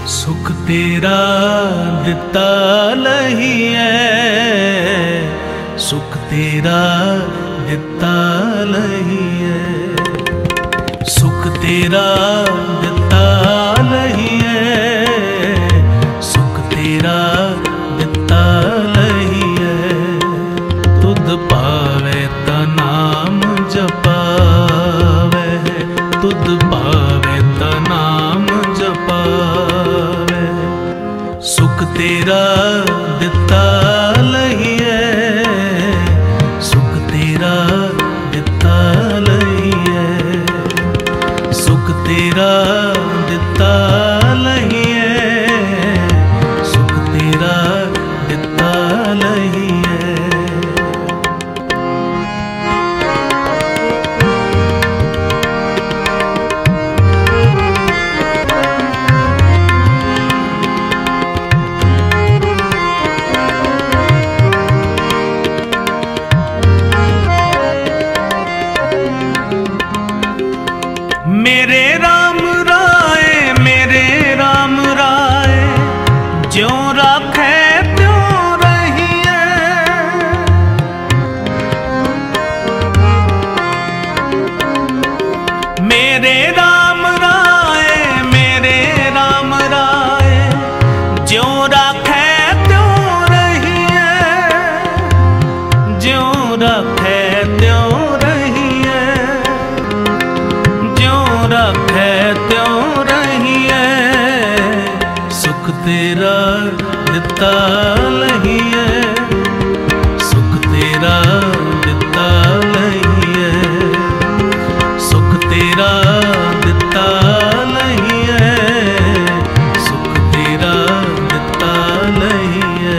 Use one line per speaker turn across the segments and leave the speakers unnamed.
सुख तेरा दिता लहिए, सुख तेरा दिता लहिए, सुख तेरा दिता लहिए, सुख तेरा दिता लहिए। तुध पावे ता नाम जपावे, तुध पावे ता नाम जपावे। सुख तेरा दिता लहिए, सुख तेरा दिता लहिए, सुख तेरा दिता लहिए, सुख तेरा दिता लहिए। मेरे राम राय, मेरे राम राय, ज्यों राखे त्यों रहिए। मेरे राम राय, मेरे राम राय, ज्यों राखे त्यों रहिए, ज्यों राखे त्यों रहिए, ज्यों राखे त्यों रहिए। सुख तेरा दिता लहिए, सुख तेरा दिता लहिए, सुख तेरा दिता लहिए, सुख तेरा दिता लहिए।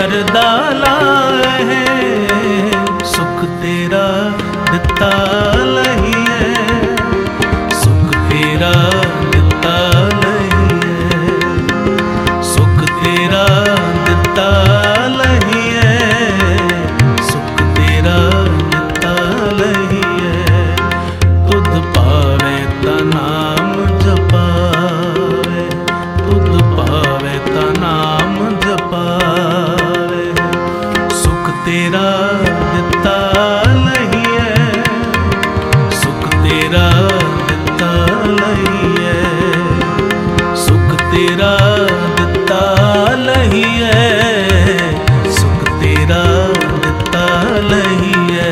करदा लाए, सुख तेरा दिता लईए, सुख तेरा दिता लईए, सुख तेरा दिता लईए, सुख तेरा दिता लईए। तुध पावे ता नाम जपावे, तुध पावे ता नाम जपावे, सुख तेरा दिता लईए, सुख तेरा दिता लईए, सुख तेरा दिता लईए, सुख तेरा दिता लईए।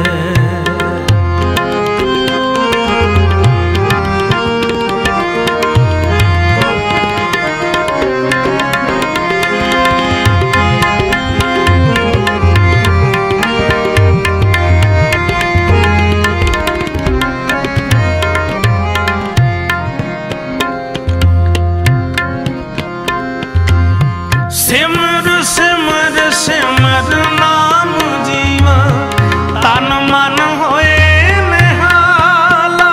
सिमर सिमर सिमर नाम जीवा, तन मन होए निहाला।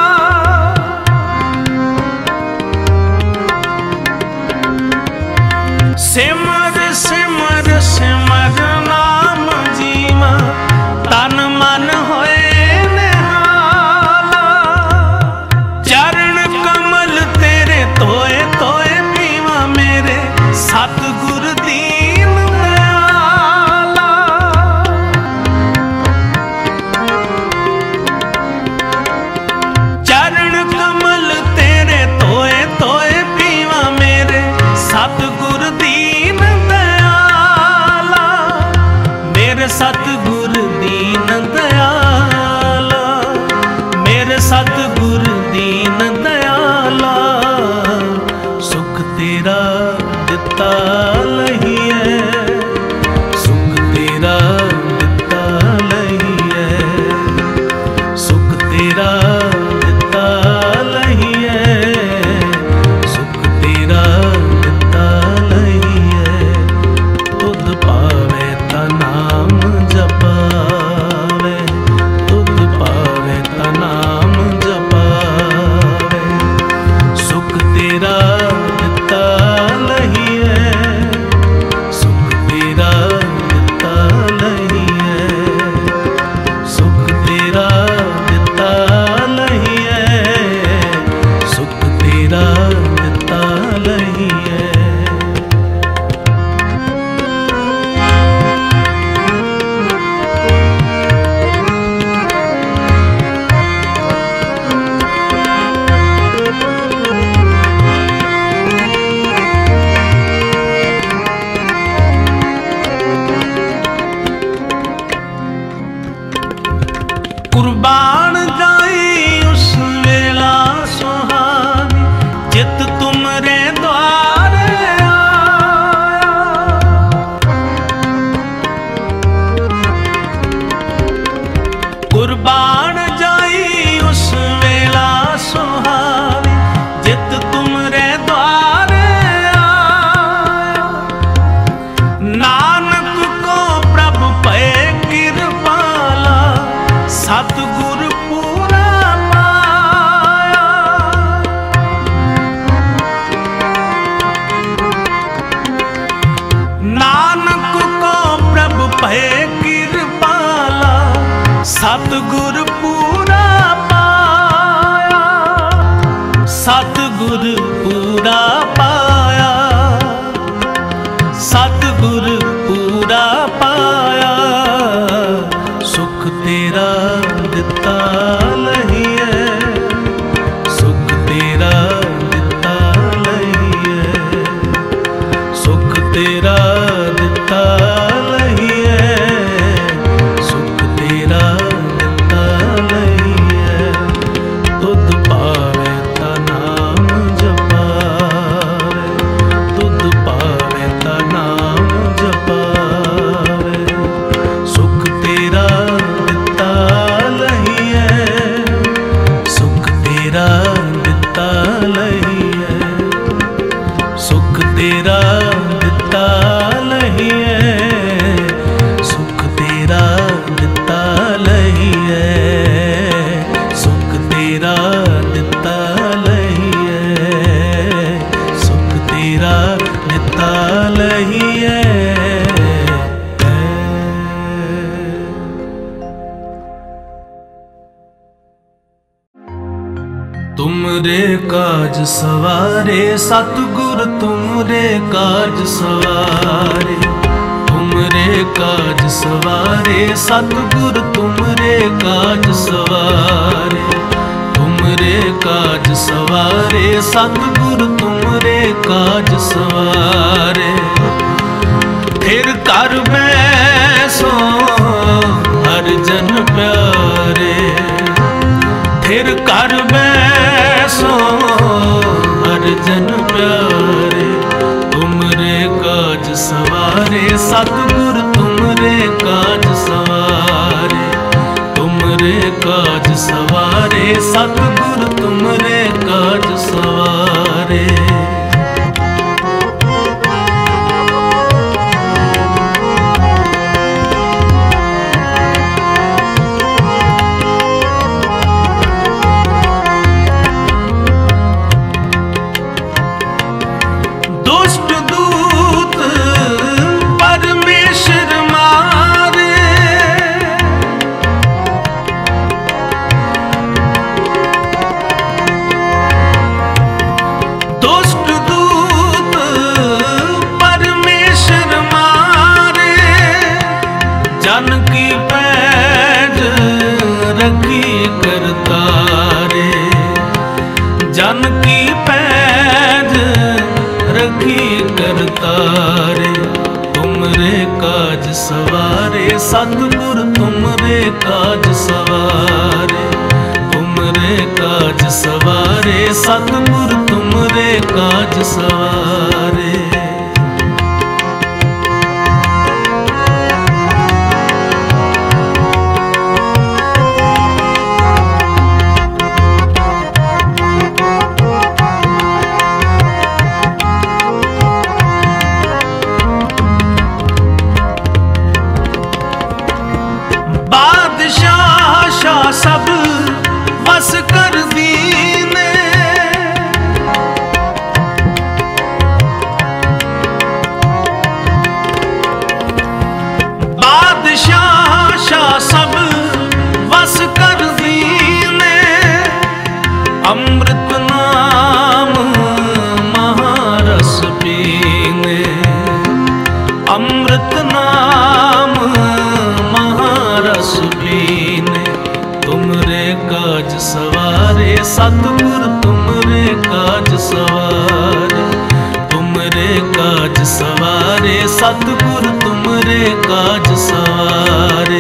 सिमर सिमर सिमर नाम जीवा, तन मन होए निहाला। चरण कमल तेरे तोए तोए पीवा, मेरे सतगुर दीन दयाला। चरण कमल तेरे तोए तोए पीवा, मेरे सतगुर दीन दयाला, मेरे सतगुर दीन दयाला, मेरे सतगुर दीन दयाला। सुख तेरा दिता लईए, सुख तेरा दिता लईए, सुख तेरा दिता लईए, सुख तेरा दिता लईए। तुध पावे ता नाम जपावे, तुध पावे ता नाम जपावे, सुख तेरा दिता लईए, सुख तेरा दिता लईए, सुख तेरा दिता लईए, सुख तेरा दिता लईए। कुर्बान जाई उस वेला सुहानी, जित तुमरे द्वारे आया। कुर्बान जाई उस वेला सुहानी, जित तुमरे द्वारे आया। नानक को प्रभु पे कृपाला, सतगुर पूरा पाया। नानक को प्रभु पे कृपाला, सतगुर पूरा पाया, सतगुर पूरा पाया, सतगुर पूरा पाया। सुख तेरा दिता लईए, सुख तेरा दिता लईए, सुख तेरा दिता लईए, सुख तेरा दिता लईए। तुध पावे ता नाम जपावे, तुमरे काज सवारे सतगुर तुमरे काज सवारे, तुमरे काज सवारे सतगुर तुमरे काज सवारे, तुमरे काज सवारे सतगुर तुमरे काज सवारे। फिर कर बैसो हर जन प्यारे, फिर कर बैसो हर जन प्यारे, तुमरे काज सवारे सतगुर तुमरे काज सवारे, तुमरे काज सवारे सतगुर तुमरे काज सवारे। जन की पैज रखी करतारे, जन की पैज रखी करतारे, तुमरे काज सवारे सतगुर तुमरे काज सवारे, तुमरे काज सवारे सतगुर तुमरे काज सवारे। सब बस कर दीने, बादशाह शाह सब बस कर दीने, अमृत नाम महारस पीने, अमृत नाम महारस पीने, तुमरे काज सवारे सतगुर तुमरे काज सवारे, तुमरे काज सवारे सतगुर तुमरे काज सवारे।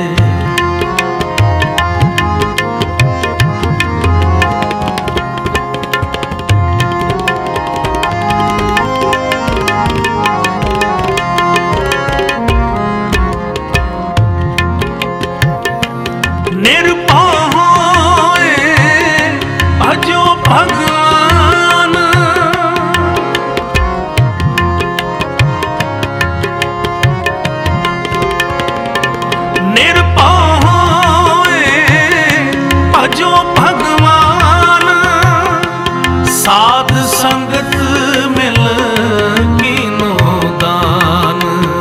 भगवान निर्भय भजो भगवान, साध संगत मिल कीनो दान,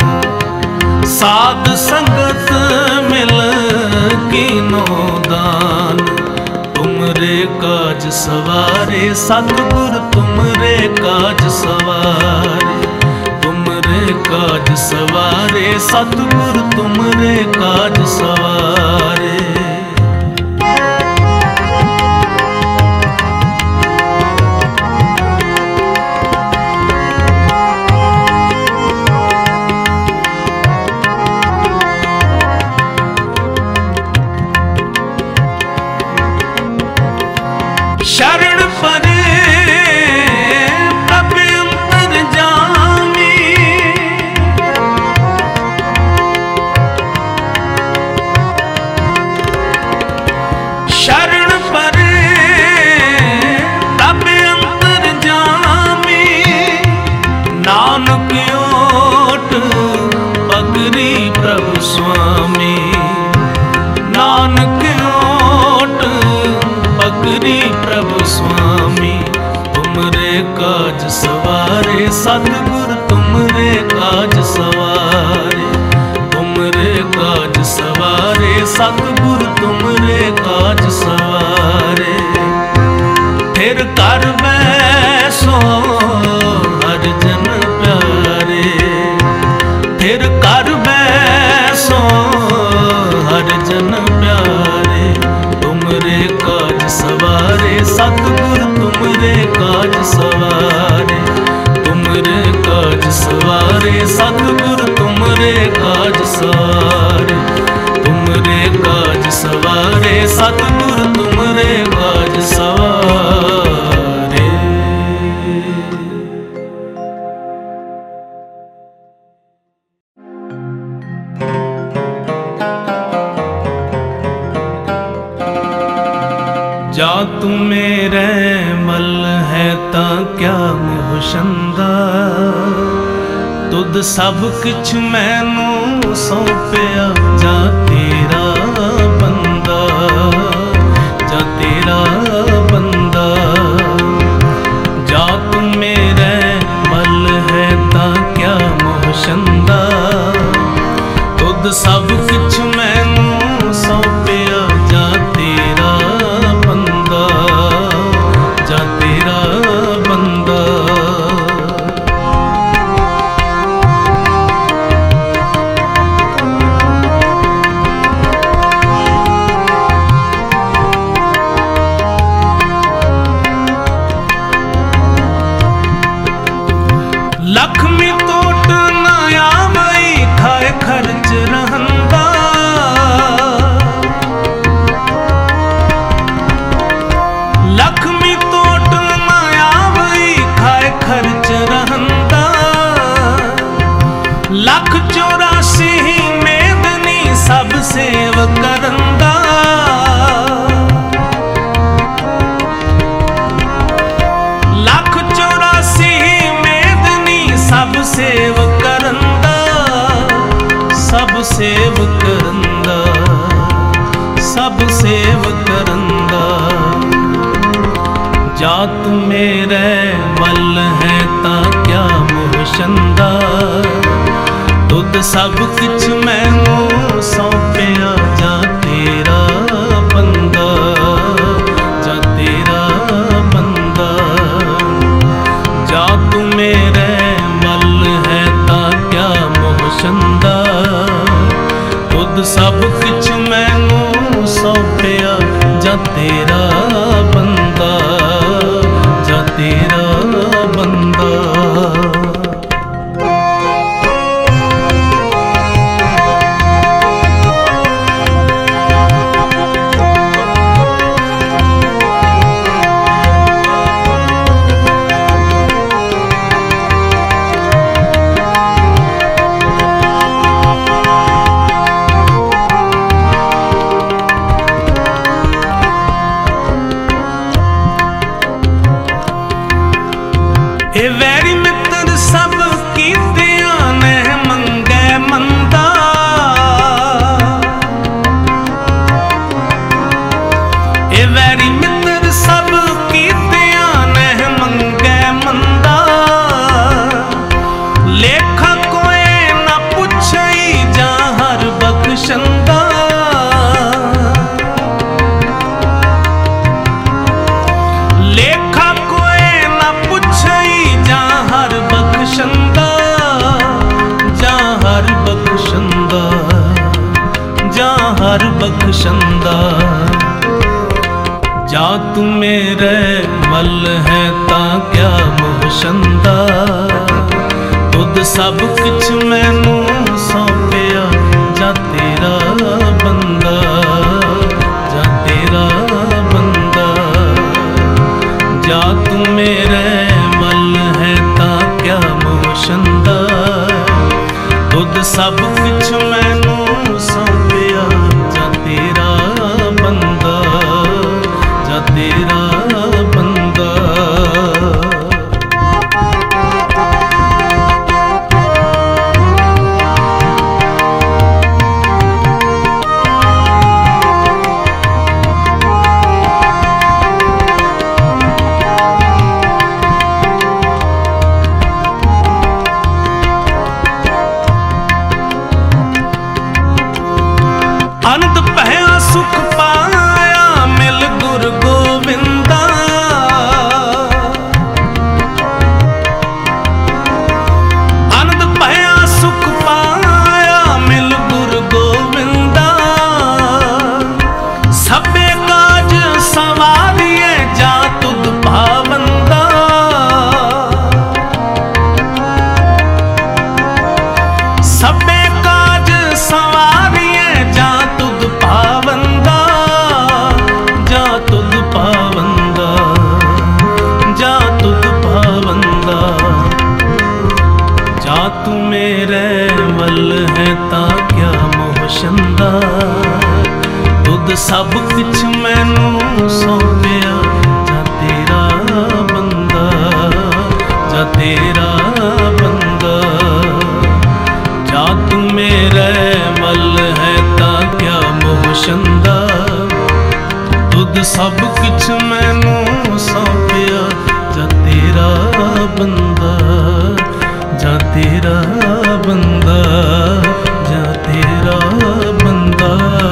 साध संगत मिल कीनो दान, तुमरे काज सवारे सतगुर तुमरे काज सवारे, तुमरे काज सवारे सतगुर तुमरे काज सवारे। शरण परे प्रभु अंतर्यामी, शरण परे प्रभु अंतर्यामी, नानक ओट पगरी प्रभु स्वामी, नानक ओट पगरी प्रभु स्वामी, तुमरे काज सवारे सतगुर तुमरे काज सवारे, तुमरे काज सवारे सतगुर तुमरे काज सवारे। फिर काज सवारे, तुमरे काज सवारे सतगुरु तुमरे काज सवारे, तुमरे काज सवारे सतगुरु तुमरे काज सवारे। जा तू मेरे मल है ता क्या मोहशंदा, तुद सब किछ मैनू सौंपिया जा तेरा बंदा, जा तेरा बंदा। जा तू मेरे मल है ता क्या मोहशंदा, तुद सब किछ मैनू सौंपिया जा तेरा बंदा, जा तेरा बंदा। लक्ष्मी टोट ना आवई खाए खर्च रहंदा, लक्ष्मी टोट ना आवई खाए खर्च रहंदा। लख 84 मेदनी सब सेव करंदा, लख 84 सब सेव करंदा, सब सेव करंदा, सब सेव करंदा। जा तू मेरे मल है ता क्या मोहशंदा, तुद सब किछ मैनू सौंपिया जा तेरा बंदा, जा तेरा बंदा। जा तू मेरे मोहशंदा, तुद सब किछ मैनू सौंपिया जा तेरा बंदा, जा तेरा बंदा। ए वैरी मित्र सब कीतियां ने मंगे मंदा, ए वैरी मित्र सब कीतियां ने मंगे मंदा। लेखा कोई ना पुछई जा हर बख्शंदा, लेखा कोई ना पुछई जा हर बख्शंदा, जा हर बख्शंदा, जा हर बख्शंदा। जा तू मेरे मल है ता क्या मोहशंदा, तुद सब किछ मैनू सौंपिया जा तेरा बंदा, जा तेरा बंदा। जा तू मेरे मल है ता क्या मोहशंदा, तुद सब किछ मैनू सौंपिया जा तेरा बंदा, जा तेरा बंदा। संवारिए जा तुद पावंदा, जा तुद पावंदा, जा तुद पावंदा। जा तू मेरे वल है ता क्या मोहशंदा, तुद सब कुछ मैनू सौंपिया जा तेरा बंदा, जा तेरा बंदा। जा तू मेरे वल है ता क्या मोहशंदा, तुद सब कुछ मैनू सौंपिया जा तेरा बंदा, जा तेरा बंदा, जा तेरा बंदा।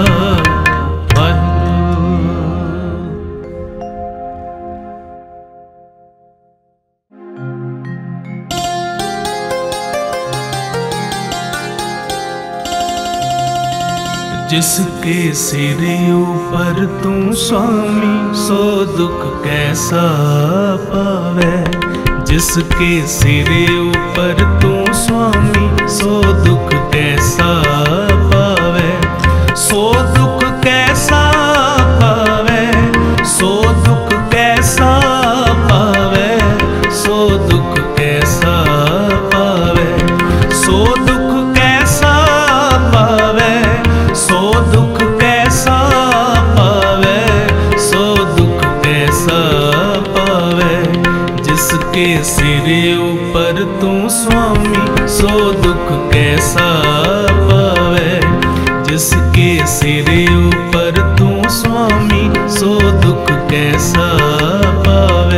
जिसके सिर ऊपर तू स्वामी सो दुख कैसा पावे, जिसके सिर ऊपर तू स्वामी सो दुख कैसा पावे, सो दुख कैसा पावे, सो दुख कैसा पावे, सो दुख कैसा पावे, सो दुख कैसा पावे, सो दुख कैसा पावे, सो दुख कैसा पावे। जिसके सिर ऊपर तू स्वामी सो दुख कैसा पावे, जिसके सिर ऊपर तू स्वामी सो दुख कैसा पावे।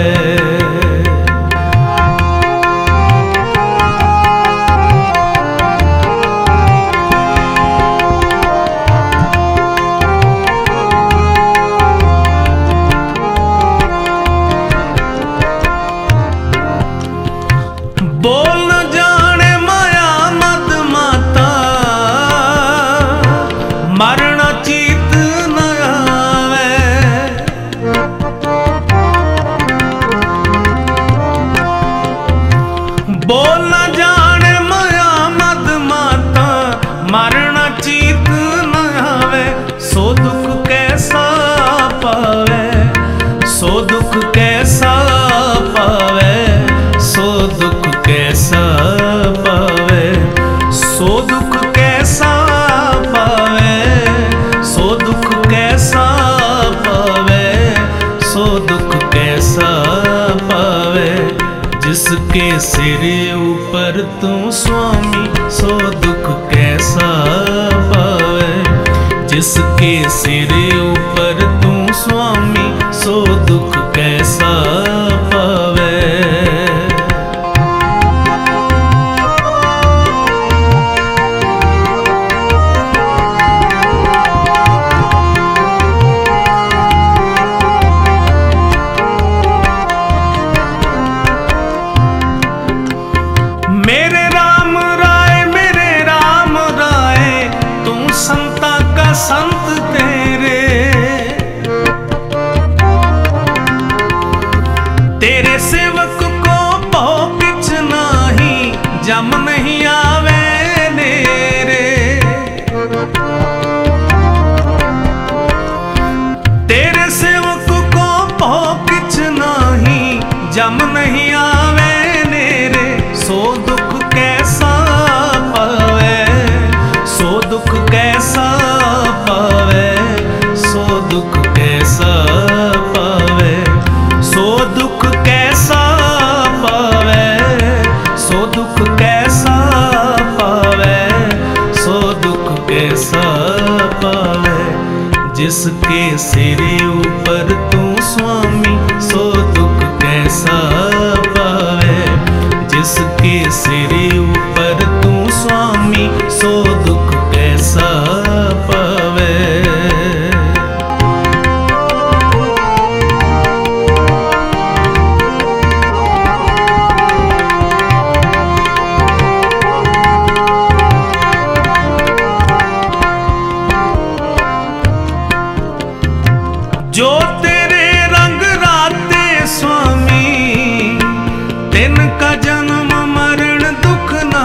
बोल न जाने माया मद माता, मरना चीत न आवे। बोल न जाने माया मद माता, मरना चीत न आवे। सो दुख कैसा पावे, सो दुख कैसा पावे, सो दुख कैसा पावे, सो दुख कैसा पावे, सो दुख कैसा पावे, सो दुख कैसा पावे। जिसके सिर ऊपर तू स्वामी सो दुख कैसा पावे, जिसके सिर ऊपर तू स्वामी सो दुख कैसा पावे। मेरे राम राय, मेरे राम राय, तू संता का संत तेरे, तेरे सेवक को भौ किच नाही, जम नहीं आवे नेरे। तेरे सेवक को भौ किच नाही, जम नहीं आवे नेरे। सो दुख कैसा पावे, सो दुख कैसा पावे, सो दुख कैसा पावे, सो दुख कैसा पावे, सो दुख कैसा पावे, सो दुख कैसा पावे। जिसके सिर ऊपर तू स्वामी सो दुख कैसा पावे, जिसके सिर ऊपर तू स्वामी सो दुख कैसा पावे। जो तेरे रंग राते स्वामी, तिनका जन्म मरण दुख न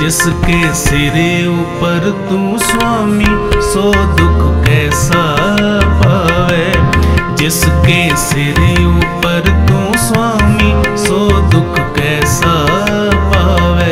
जिसके सिरे ऊपर तू स्वामी सो दुख कैसा पावे। जिसके सिरे ऊपर तू स्वामी सो दुख कैसा पावे।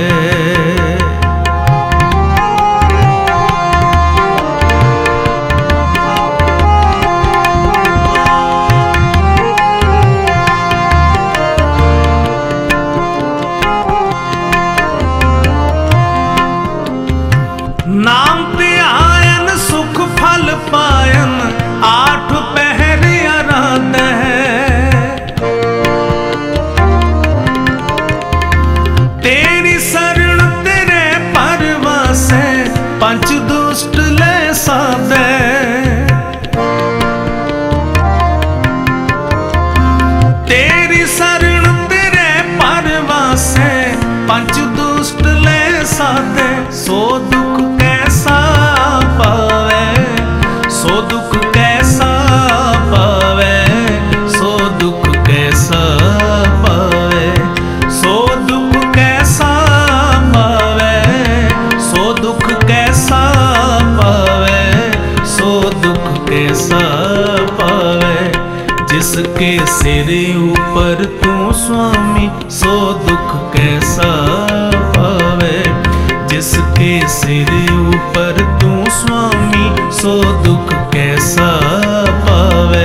नाम ते आयन सुख फल पायन आठ पहर आराध है। तेरी शरण तेरे परवासे पंच दुष्ट ले साधे। तेरी शरण तेरे परवासे पंच दुष्ट ले साधे। सो दुख कैसा पावे, सो दुख कैसा पावे, सो दुख कैसा पावे। सो दुख कैसा पावे, सो दुख कैसा पावे, सो दुख कैसा पावे। जिसके सिरे ऊपर तू स्वामी सो दुख कैसा पावे। जिसके सिरे ऊपर तू स्वामी सो दुख कैसा पावे।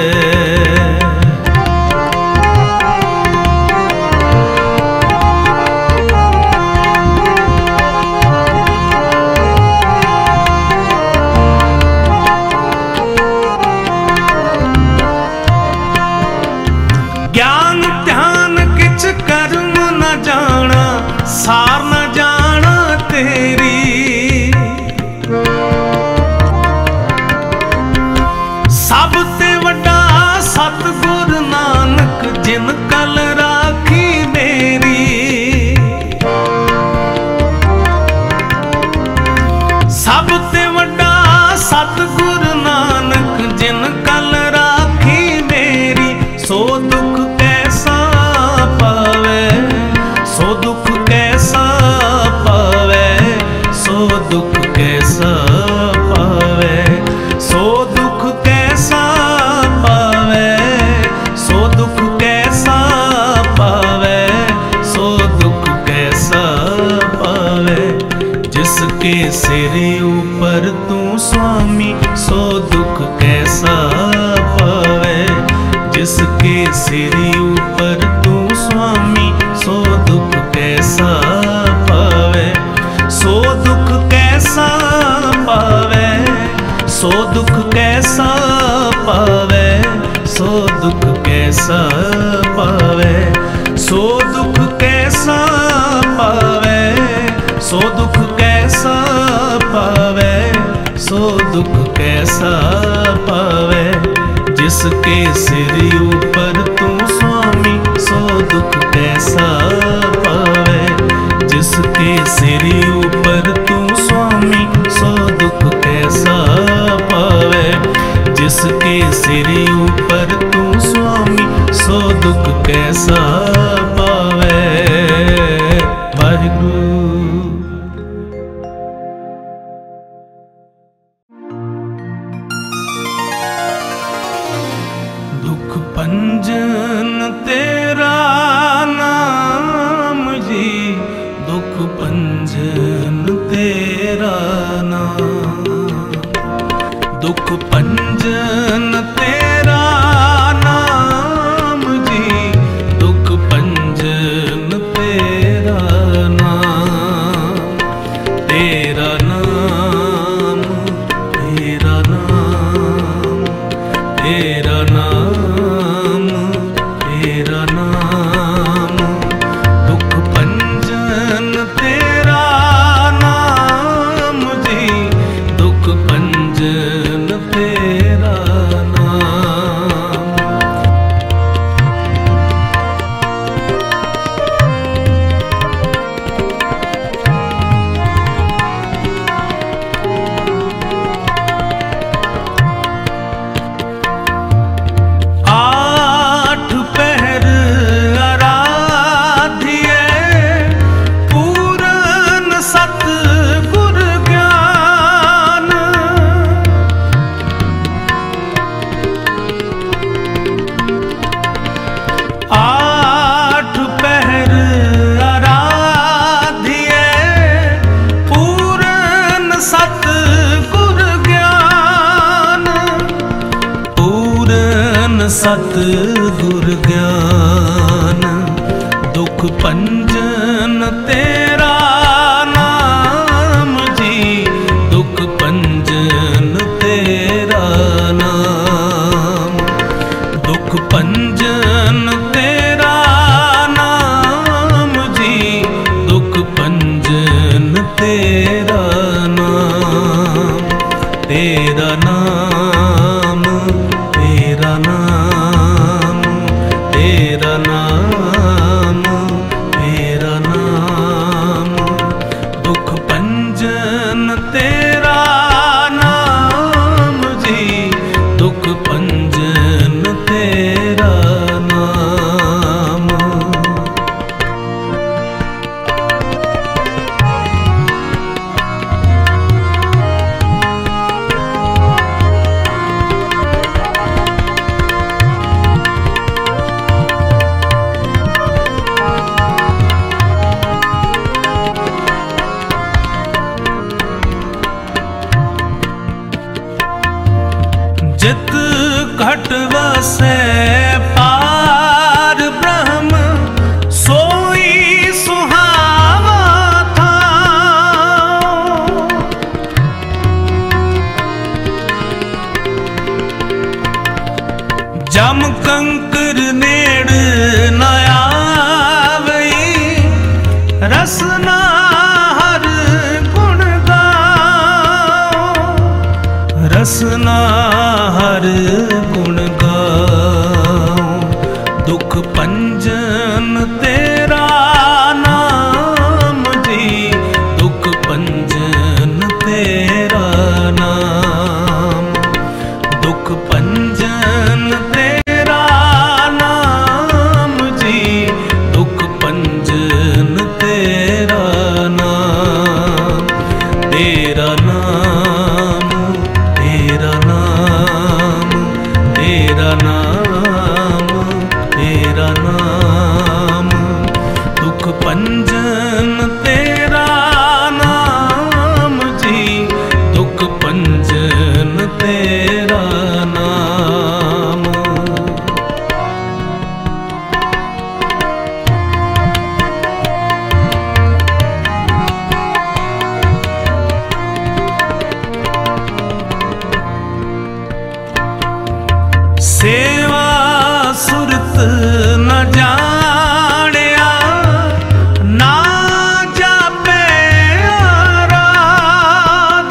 ज्ञान ध्यान किछ कर्म न जाना सार न जाना तेरी। सब ते वड्डा सतगुर नानक जिन कल राखी मेरी। सब ते वड्डा सतगुर नानक जिन कल राखी मेरी। सो दुख कैसा पावे, सो दुख कैसा पावे, सो दुख कैसा पावे। सो दुख कैसा पावे, सो दुख कैसा पावे, सो दुख कैसा पावे। जिसके सिरे ऊपर तू स्वामी सो दुख कैसा पावे। जिसके सिरे ऊपर तू स्वामी सो दुख कैसा पावे। सो दुख कैसा पावे, सो दुख कैसा पावे, सो दुख कैसा पावे। सो दुख कैसा पावे, सो दुख कैसा पावे, सो दुख कैसा पावे। जिसके सिरे ऊपर तू स्वामी सो दुख कैसा पावे। जिसके सिरे ऊपर तू स्वामी सो दुख कैसा पावे। जिसके सिरे ऊपर तू स्वामी सो दुख कैसा पावे। वाहिगुरु। दुख पंजन तेरा नाम जी, दुख पंजन तेरा नाम। दुख पंजन तेरा नाम जी, दुख पंजन तेरा नाम। तेरा नाम, तेरा नाम, तेरा नाम, तेरा नाम। दुख पंजन तेरा नाम जी, दुख पंजन तेरा सतगुर ज्ञान दुख पंजन तेरा नाम जी, दुख पंजन तेरा नाम, दुख पंजन तेरा नाम जी, दुख पंजन तेरा नाम, तेरा नाम, तेरा नाम, तेरा नाम, तेरा नाम, दुख पंजन तेरा नाम जी, दुख पंजन तेरा नाम। जित घट वसै पार ब्रह्म, सोई सुहावा था। जम कंकर नेड़ न आवई, रसना हर गुण गाओ, रसना हर गुण गाओ, दुख पंजन तेरा नाम जी, दुख पंजन तेरा नाम, दुख पंजन तेरा नाम जी, दुख पंजन तेरा नाम, तेरा नाम, तेरा नाम, तेरा नाम, तेरा नाम, दुख पंजन तेरा नाम जी, दुख पंजन तेरा नाम। सेवा सुरत न जानिया, ना जापे आराध,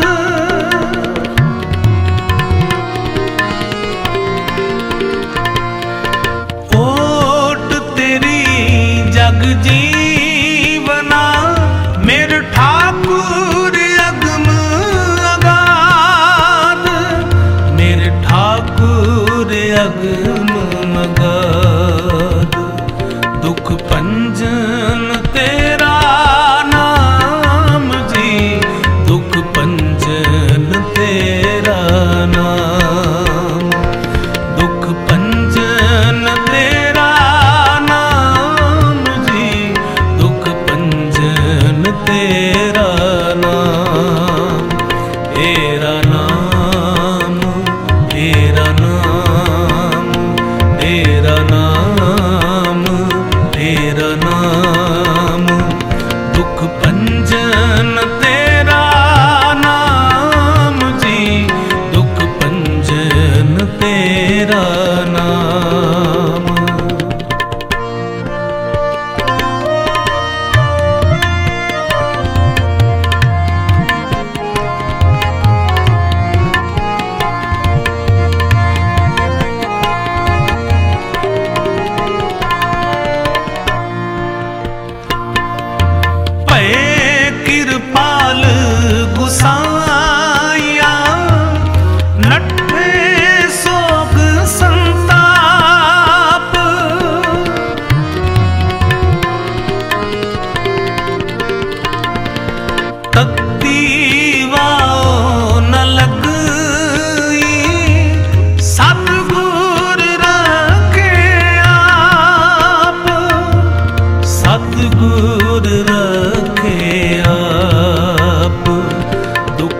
ओट तेरी जग जीवना, मेरे ठाकुर अगम अगाध, मेरे ठाकुर अगम अगाध, दुख पंजन तेरा नाम जी, दुख पंजन तेरा नाम, दुख पंजन तेरा नाम जी, दुख पंजन तेरा नाम, तेरा नाम, तेरा नाम, तेरा नाम, तेरा नाम, दुख पंजन तेरा नाम जी, दुख पंजन तेरा नाम। कृपाल गुसाया, नठे सोग संताप, तत्ती वाओ न लगई, सतगुर रखे आप, सतगुर रखे आप, दुख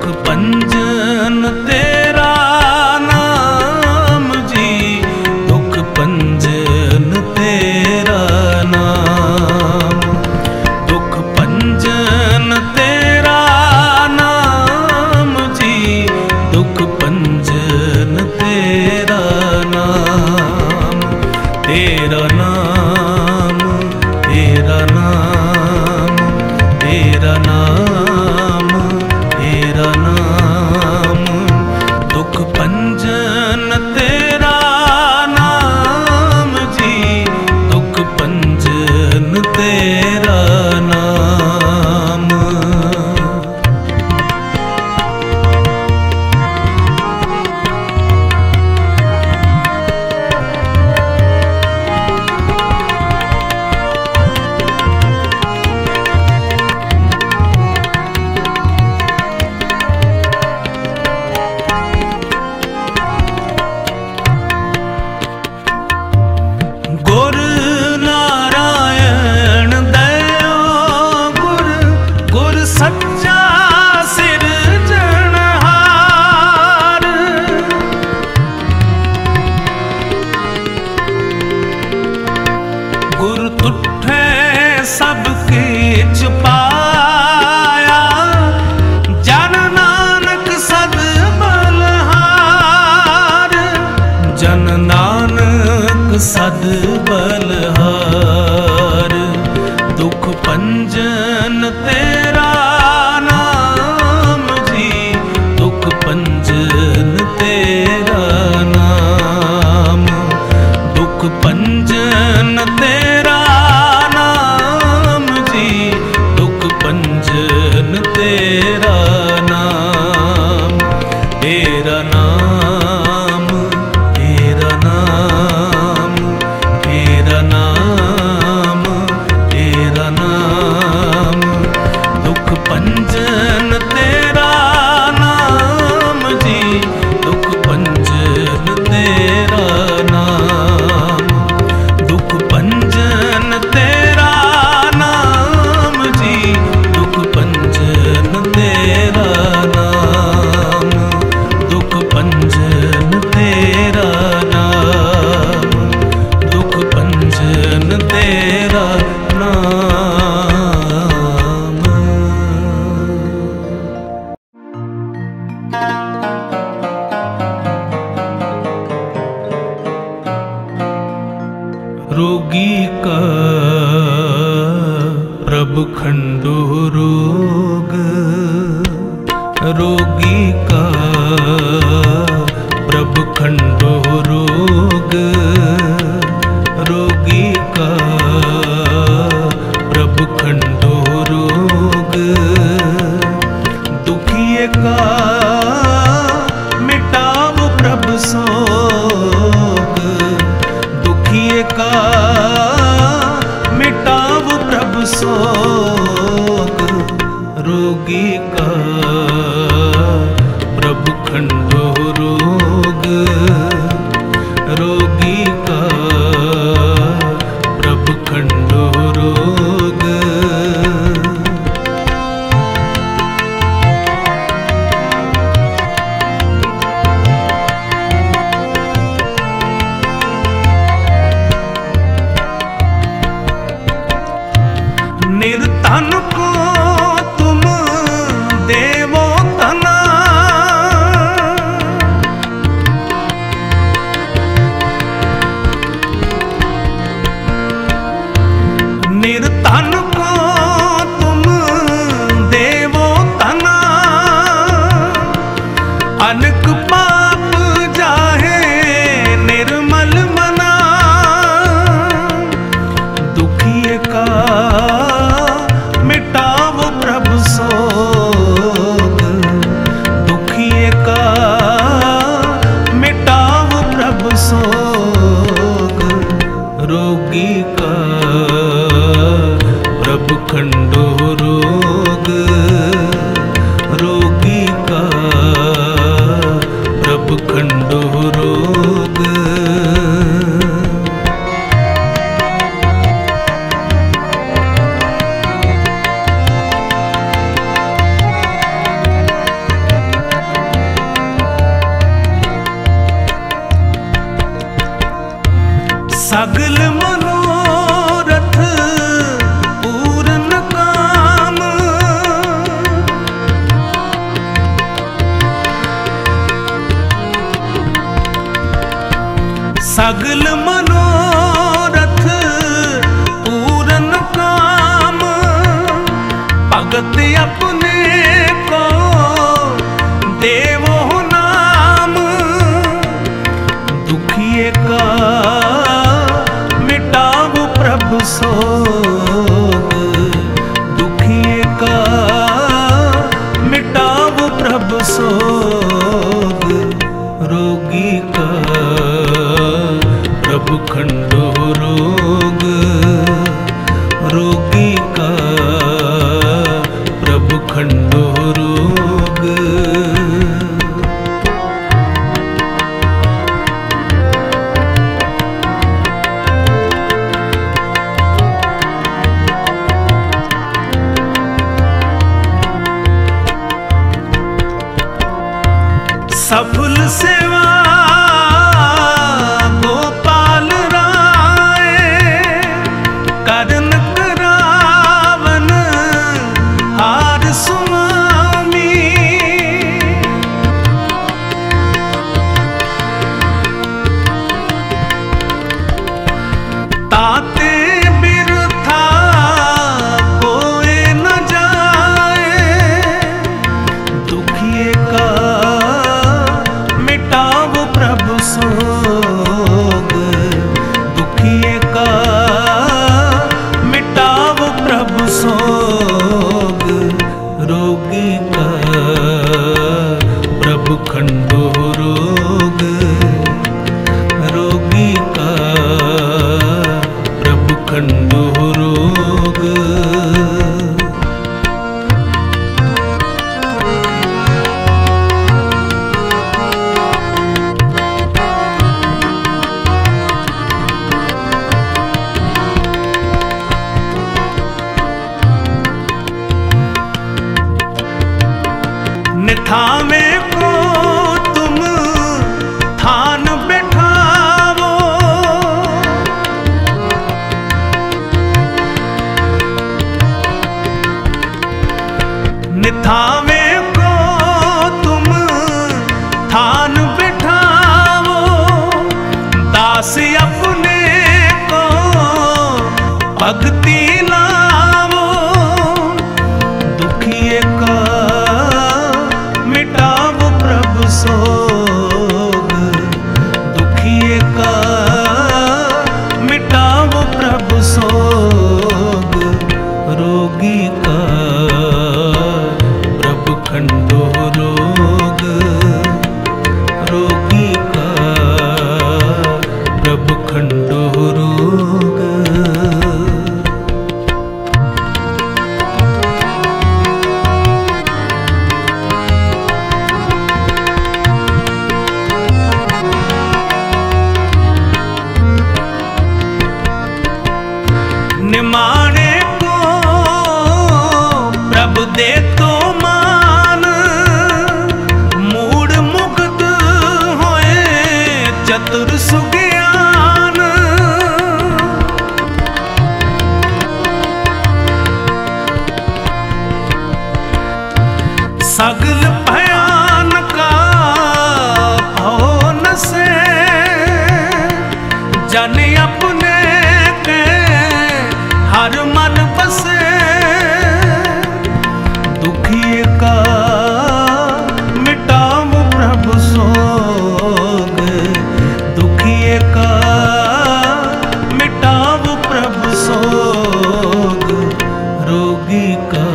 नाम, तेरा नाम, दुख पंजन तेरा नाम जी, दुख पंजन तेरा नाम। गुरु तुठे सबके छुपाया, जन नानक सद बलहार, जन नानक सद बलहार, दुख पंजन तेरा नाम जी, दुख पंजन तेरा नाम, दुख पंजन तेरा नाम जी, दुख पंजन तेरा नाम, तेरा नाम, तेरा नाम, तेरा नाम, तेरा नाम, दुख पंजन तेरा नाम जी, दुख पंजन तेरा नाम, दुख पंजन तेरा नाम जी, दुख पंजन तेरा नाम, दुख पंजन तेरा नाम, दुख पंजन तेरा नाम। रोगी का प्रभु खंडो रोग, रोगी का प्रभु खंडो रोग, रोगी का प्रभु खंडो रोग, दुखिए का मिटाओ प्रभु सोग, दुखिए का मिटाओ प्रभु सोग, रोगी का प्रभु खंडो रोग, रोगी का प्रभु खंडो रोग। निर्धन को तुम देवो तना, निर्धन को तुम देवो तना, अनक पाप जाहे निर्मल मना, दुखिए का मिटाओ प्रभु सोग, दुखिए का मिटाओ प्रभु सोग, रोगी का प्रभु खंडो रोग, रोगी का प्रभु खंडो रोग। सगल मनोरथ पूर्ण काम, सगल मनोरथ पूर्ण काम, भगत भगत अपने को देवो नाम, दुखिए का मिटाओ प्रभु सोग, दुखिए का मिटाओ प्रभु सोग, रोगी का प्रभु खंडो रोग, रोगी का प्रभु खंडो रोग। सफल सेवा गोपाल राय, करन करावन हार स्वामी, ताते बिरथा कोई न जाए, दुखिए का मिटाओ प्रभु सोग, दुखिए का मिटाओ प्रभु सोग, रोगी का प्रभु खंडो रोग, रोगी का प्रभु खंडो रोग। निथावे को तुम थान बैठावो, निथावे को तुम थान बैठावो, दास अपने को भक्ति लावो, दुखिए का मिटाओ प्रभु सोग, दुखिए का मिटाओ प्रभु सोग, रोगी का प्रभु खंडो रोग, रोगी का प्रभु खंडो रोग। निमाणे को प्रभु दे तो मान, मूड मुग्ध होए चतुर सुज्ञान, सगल भयान का भव न से, जन अपने हर मन बसे, दुखिए का मिटाओ प्रभु सोग, दुखिए का मिटाओ प्रभु सोग, रोगी का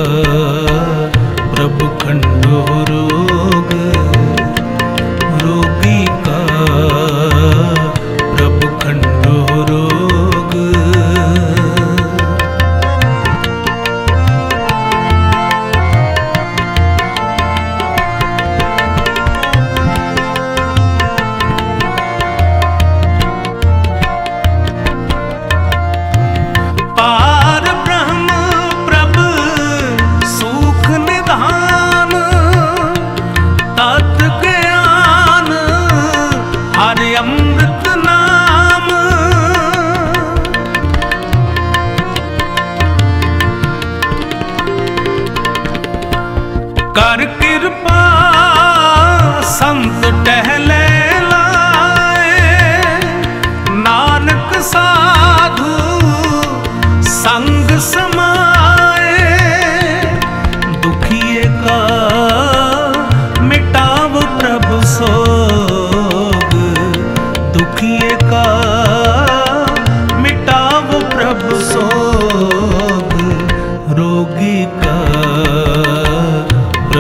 प्रभु खंडो रोग, रोगी का प्रभु खंडो रोग। पार ब्रह्म प्रभु सुख निधान, तत् ज्ञान हरि अमृत नाम, कर कृपा संत टहले लाए, नानक साधु संग समाए,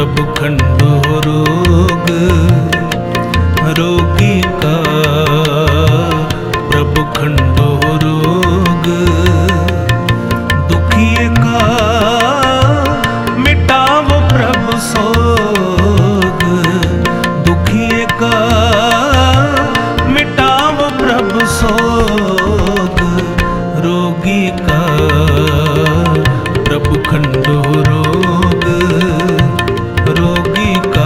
प्रभु खंडो रोग रोगी का, प्रभु खंडो रोग दुखिए का, मिटावो प्रभु सोग दुखिए का, मिटावो प्रभु सोग रोगी का, प्रभु खंडो रोग रोगी का,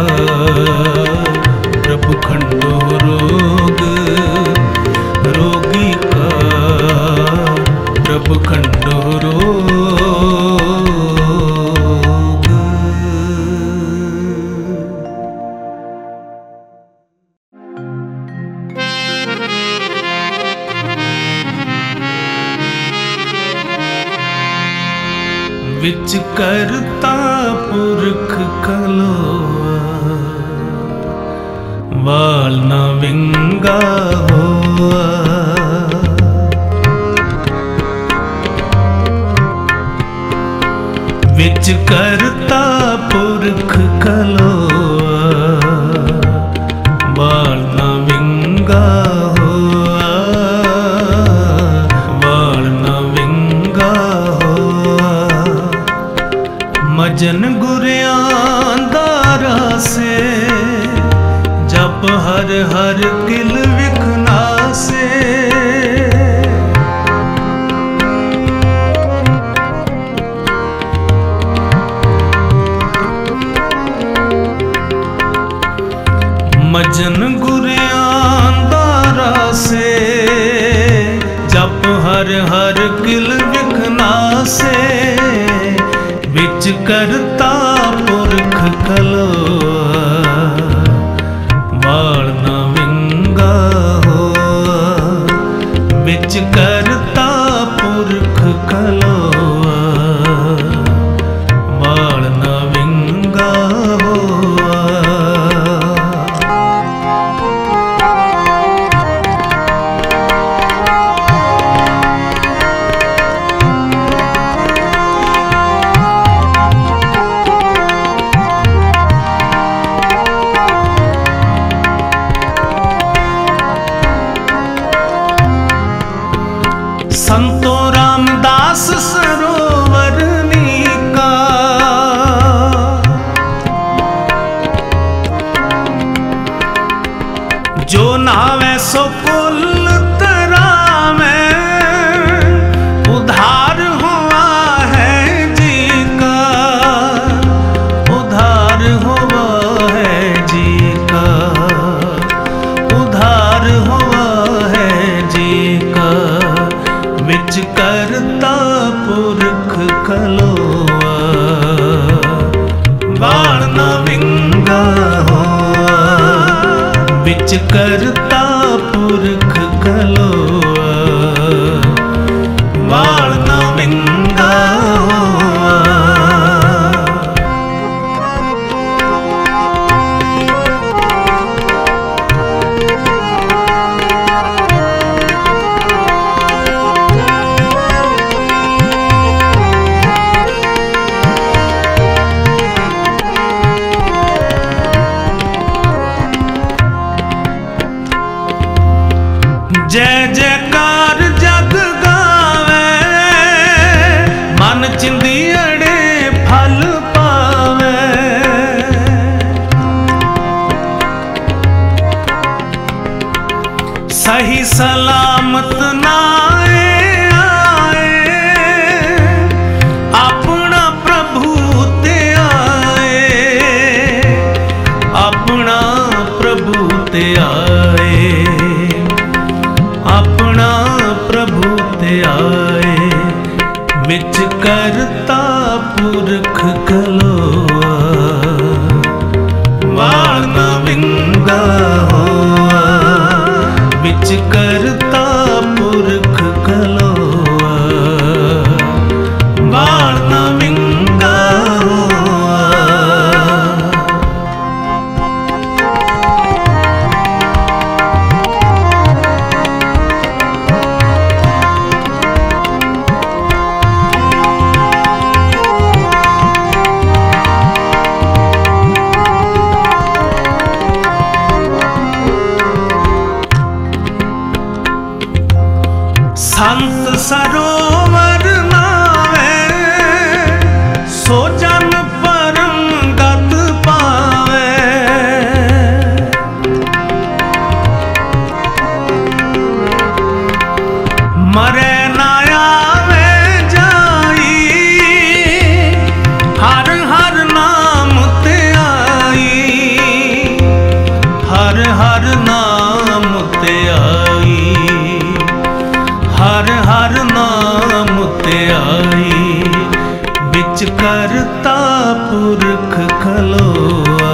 प्रभु खंडो रोग रोगी का, प्रभु खंडो रोग। विच करता पुरख कलोआ, वाल न विंगा होआ, विच करता पुरख कलोआ, वाल न विंगा होआ, वाल न विंगा होआ, मजन गुरियांदारा से जप हर हर किल विखना से, मजन गुरियांदारा से जप हर हर किल विखना से, विच करता पुरख कलोआ, वाल न विंगा होआ, विच करता पुरख कलोआ, वाल न विंगा होआ। संतो रामदास सरोवर नीका, जो नावे सो कुल तरावे, उधार हुआ है जी का, उधार हुआ है जी का, उधार हुआ है जी का, विच करता पुरख कलोआ, वाल न विंगा होआ, विच करता पुरख कलोआ, वाल न विंगा होआ। जय जयकार जग गावे, मन चिंदियड़े फल पावे, सही सलामत नाए आए, अपना प्रभु ते आए, अपना प्रभु ते आए, अपना प्रभु ते आए, विच करता पुरख कलोआ, वाल न विंगा होआ, विच करता पुरख कलोआ, वाल न विंगा होआ। सरोवर नावे, सो जन परम गत पावे। मरे ना आवे जाई, हर हर नाम ते आई, हर हर नाम ते आई, हर हर नाम ते आई। बिच करता पुरख खलोआ,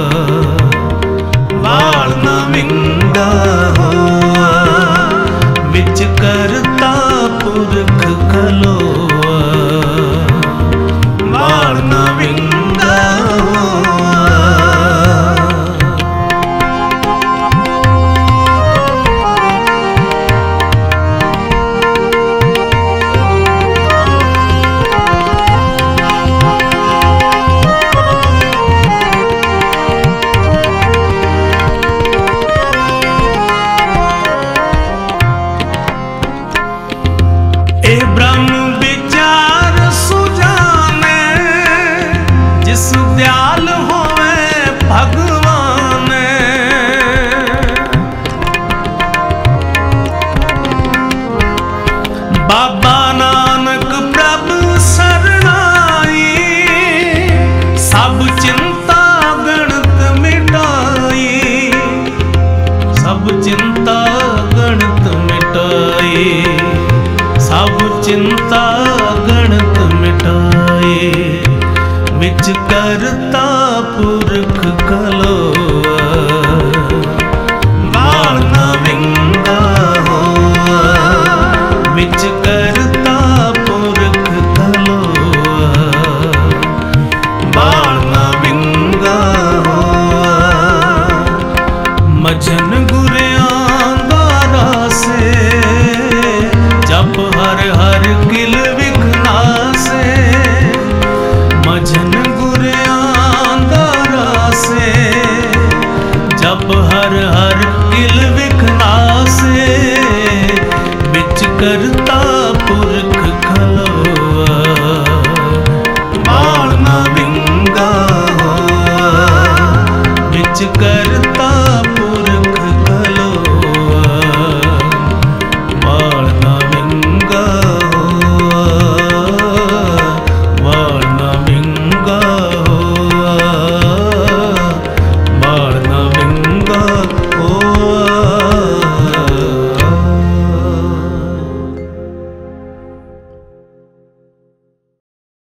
वाल ना विंगा होआ। बिच करता पुरख खलोआ, वाल ना विंगा होआ। ब्रह्म विचार सुजाने, जिस दयाल होवे भगवान। बाबा नानक प्रभु शरणाई, सब चिंता गणित मिटाई, सब चिंता गणित मिटाई, सब चिंता गणित मिटाए। विच करता पुरख खलोआ,